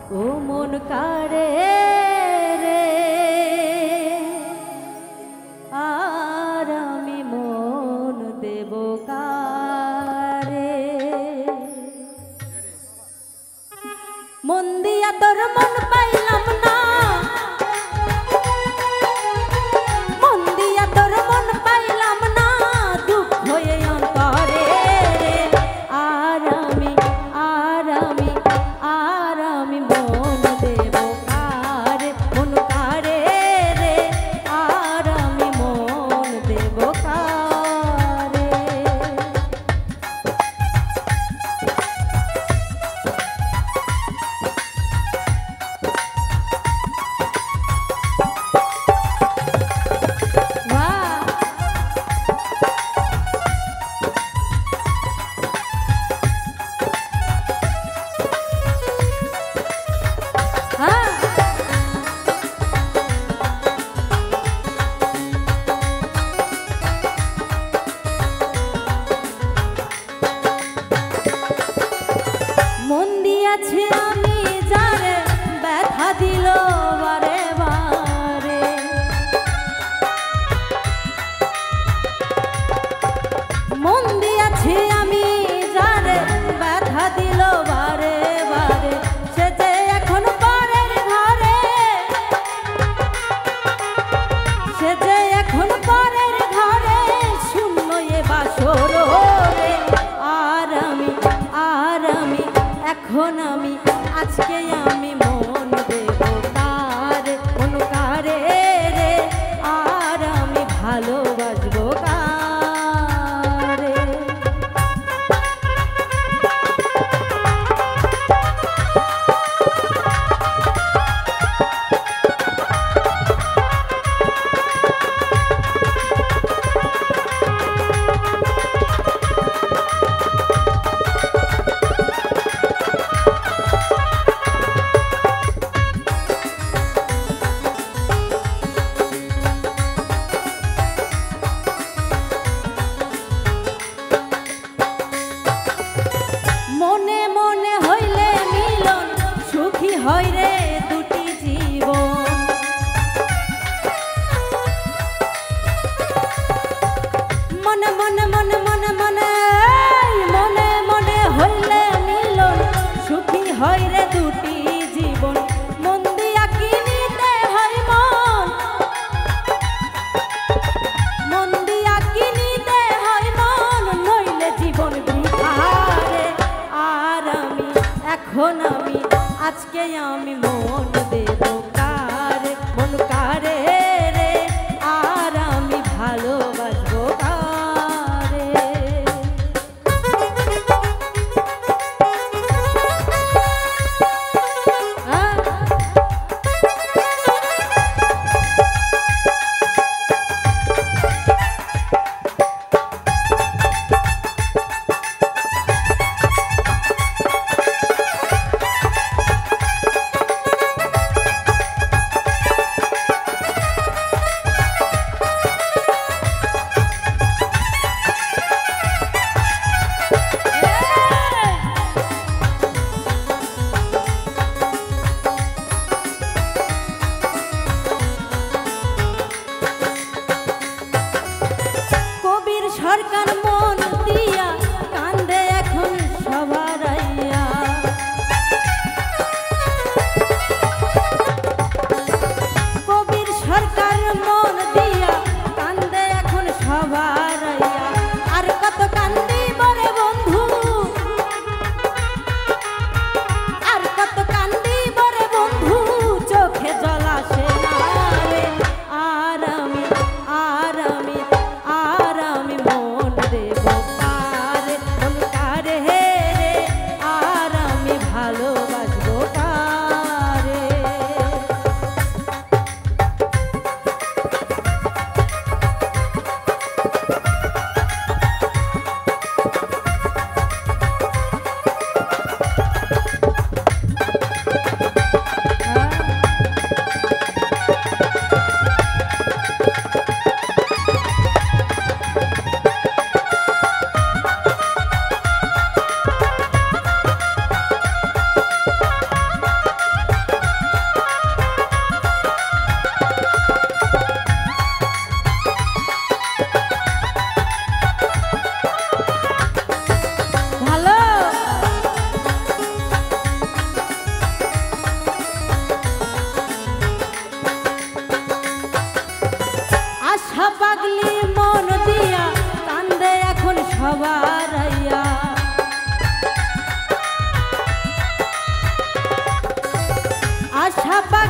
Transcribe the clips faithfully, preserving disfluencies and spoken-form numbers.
ও মন কারে রে আর আমি মন দেব কারে মন দিয়া তোর মন পাইলাম না মন দিয়া তোর মন পাইলাম না দুঃখ হয়ে অন্তরে রে আর আমি আর আমি আর আমি মন দেব কারে মন কারে রে আর আমি মন দেব কারে মন দিয়াছি আমি যারে ব্যথা দিল বারে বারে মন দিয়াছি আমি যারে ব্যথা দিল বারে বারে সে যে এখন পরের ঘরে সে যে এখন পরের ঘরে শূন্য এ বাসর রে আর আমি আর আমি এখন আমি আজকে আমি মন দেব কারে মন কারে রে আর আমি ভালোবাসবো কারে মনে মনে হইলে মিলন সুখী হয় রে দুটি জীবন মনে মনে মনে মনে মনে মনে মনে হইলে মিলন সুখী হয় রে দুটি জীবন মন দিয়া কিনিতে হয় মন মন দিয়া কিনিতে হয় মন নইলে জীবন বৃথা রে আর আমি এখন আমি আজকে আমি মন দেব কারে মন কারে রে আর আমি ভালোবাসবো কারে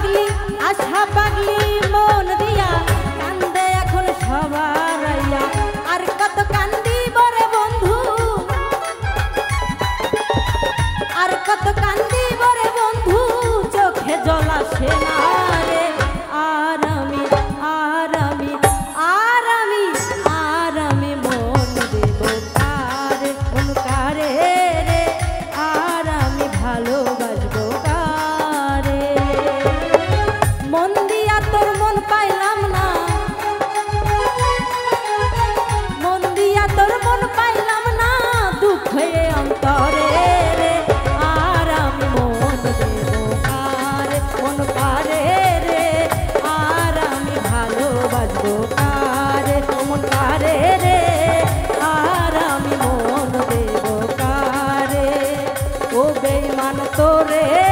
পাগলি আশা পাগলি মন দিয়া কান্দে এখন সবার আইয়া। আর কত কান্দিব রে বন্ধু, আর কত কান্দিব রে বন্ধু, চোখে জল আসে না রে। আর আমি আর আমি আর আমি আর আমি মন দেব কারে, মন কারে রে, আর আমি ভালোবাসবো কারে। মন দিয়া তোর মন পাইলাম না, মন দিয়া তোর মন পাইলাম না, দুঃখ হয়ে অন্তরে রে। আর আমি মন দেব কারে, মন কারে রে, আর আমি ভালোবাসবো কারে, মন কারে রে, আর আমি মন দেব কারে। ও বেঈমান তোরে